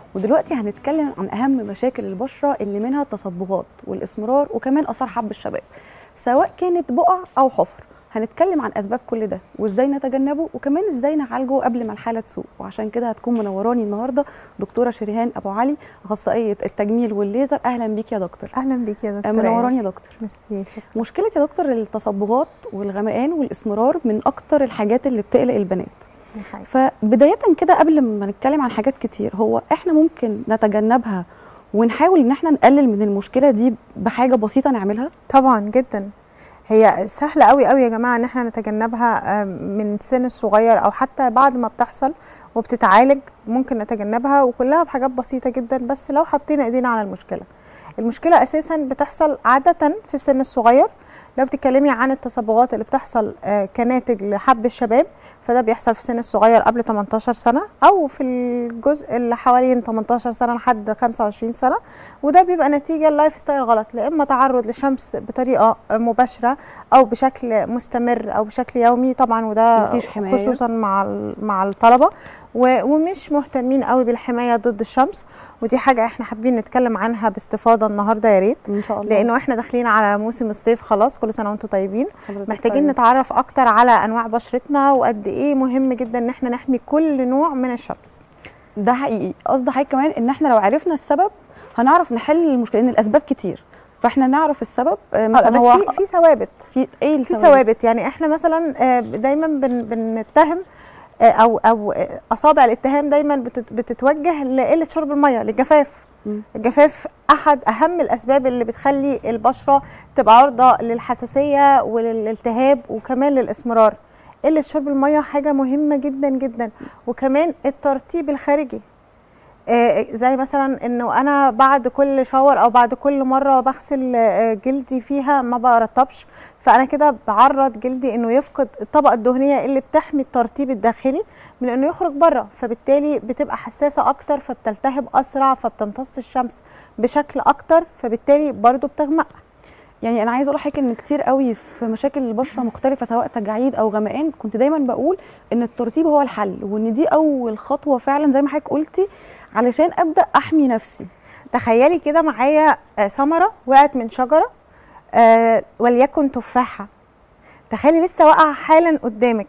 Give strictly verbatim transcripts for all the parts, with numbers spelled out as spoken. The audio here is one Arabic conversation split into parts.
ودلوقتي هنتكلم عن اهم مشاكل البشره اللي منها التصبغات والاسمرار وكمان اثار حب الشباب، سواء كانت بقع او حفر. هنتكلم عن اسباب كل ده وازاي نتجنبه وكمان ازاي نعالجه قبل ما الحاله تسوء، وعشان كده هتكون منوراني النهارده دكتوره شريهان ابو علي، اخصائيه التجميل والليزر. اهلا بيك يا دكتور. اهلا بيك يا دكتور. منوراني يا دكتور. ميرسي، شكرا. مشكله يا دكتور التصبغات والغمقان والاسمرار من اكتر الحاجات اللي بتقلق البنات. فبدايه كده قبل ما نتكلم عن حاجات كتير، هو احنا ممكن نتجنبها ونحاول ان احنا نقلل من المشكله دي بحاجه بسيطه نعملها؟ طبعا جدا، هي سهله قوي قوي يا جماعه ان احنا نتجنبها من سن الصغير او حتى بعد ما بتحصل وبتتعالج ممكن نتجنبها، وكلها بحاجات بسيطه جدا بس لو حطينا ايدينا على المشكله. المشكله اساسا بتحصل عاده في السن الصغير. لو بتتكلمي عن التصبغات اللي بتحصل كناتج لحب الشباب فده بيحصل في السن الصغير قبل تمنتاشر سنه، او في الجزء اللي حوالين تمنتاشر سنه لحد خمسة وعشرين سنه، وده بيبقى نتيجه اللايف ستايل غلط، لا اما تعرض للشمس بطريقه مباشره او بشكل مستمر او بشكل يومي طبعا، وده خصوصا مع مع الطلبه، ومش مهتمين قوي بالحمايه ضد الشمس، ودي حاجه احنا حابين نتكلم عنها باستفاضه النهارده يا ريت ان شاء الله، لانه احنا داخلين على موسم الصيف خلاص. كل سنه وانتم طيبين. محتاجين طيب. نتعرف اكتر على انواع بشرتنا وقد ايه مهم جدا ان احنا نحمي كل نوع من الشمس. ده حقيقي. قصدي حضرتك كمان ان احنا لو عرفنا السبب هنعرف نحل المشكله، لان الاسباب كتير، فاحنا نعرف السبب. مثلا بس هو في في ثوابت، في ايه في ثوابت. يعني احنا مثلا دايما بن بنتهم او او اصابع الاتهام دايما بتتوجه لقله شرب الميه، للجفاف. م. الجفاف احد اهم الاسباب اللي بتخلي البشره تبقى عرضه للحساسيه وللالتهاب وكمان للاسمرار. قله شرب الميه حاجه مهمه جدا جدا، وكمان الترطيب الخارجي. آه زي مثلا انه انا بعد كل شاور او بعد كل مره بغسل آه جلدي فيها ما برطبش، فانا كده بعرض جلدي انه يفقد الطبقه الدهنيه اللي بتحمي الترطيب الداخلي من انه يخرج بره، فبالتالي بتبقى حساسه اكتر، فبتلتهب اسرع، فبتمتص الشمس بشكل اكتر، فبالتالي برضو بتغمق. يعني انا عايزه اقول لحضرتك ان كتير قوي في مشاكل البشره مختلفه سواء تجاعيد او غمقان كنت دايما بقول ان الترطيب هو الحل، وان دي اول خطوه فعلا زي ما حضرتك قلتي علشان ابدا احمي نفسي. تخيلي كده معايا ثمره وقعت من شجره، آه وليكن تفاحه، تخيلي لسه واقعه حالا قدامك،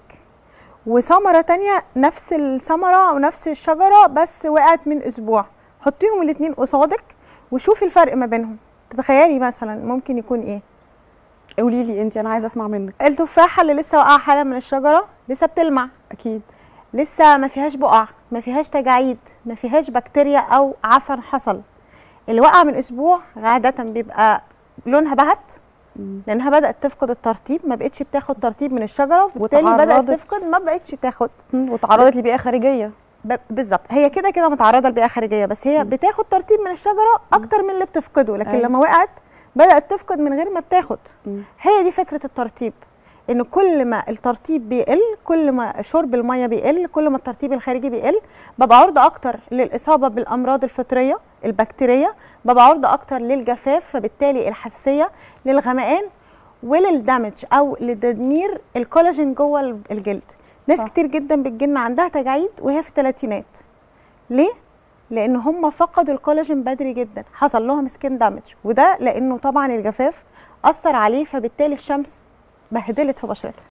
وثمره تانية نفس الثمره ونفس الشجره بس وقعت من اسبوع، حطيهم الاثنين قصادك وشوفي الفرق ما بينهم. تتخيلي مثلا ممكن يكون ايه؟ قولي لي انت، انا عايزه اسمع منك. التفاحه اللي لسه واقعه حالا من الشجره لسه بتلمع، اكيد لسه ما فيهاش بقع، ما فيهاش تجاعيد، ما فيهاش بكتيريا او عفن حصل. اللي وقع من اسبوع عاده بيبقى لونها بهت لانها بدات تفقد الترطيب، ما بقتش بتاخد ترطيب من الشجره، وبالتالي بدات تفقد، ما بقتش تاخد، وتعرضت لبيئه خارجيه. بالظبط، هي كده كده متعرضه لبيئه خارجيه، بس هي بتاخد ترطيب من الشجره اكتر من اللي بتفقده، لكن أي. لما وقعت بدات تفقد من غير ما بتاخد. هي دي فكره الترطيب، ان كل ما الترطيب بيقل، كل ما شرب الميه بيقل، كل ما الترطيب الخارجي بيقل، ببقى عرضه اكتر للاصابه بالامراض الفطريه البكتيريه، ببقى عرضه اكتر للجفاف، فبالتالي الحساسيه، للغمقان، وللدمج او لتدمير الكولاجين جوه الجلد. ناس صح. كتير جدا بتجيلنا عندها تجاعيد وهي في الثلاثينات. ليه؟ لان هم فقدوا الكولاجين بدري جدا، حصل لهم سكين دامج، وده لانه طبعا الجفاف اثر عليه، فبالتالي الشمس بهدلت في بشرته.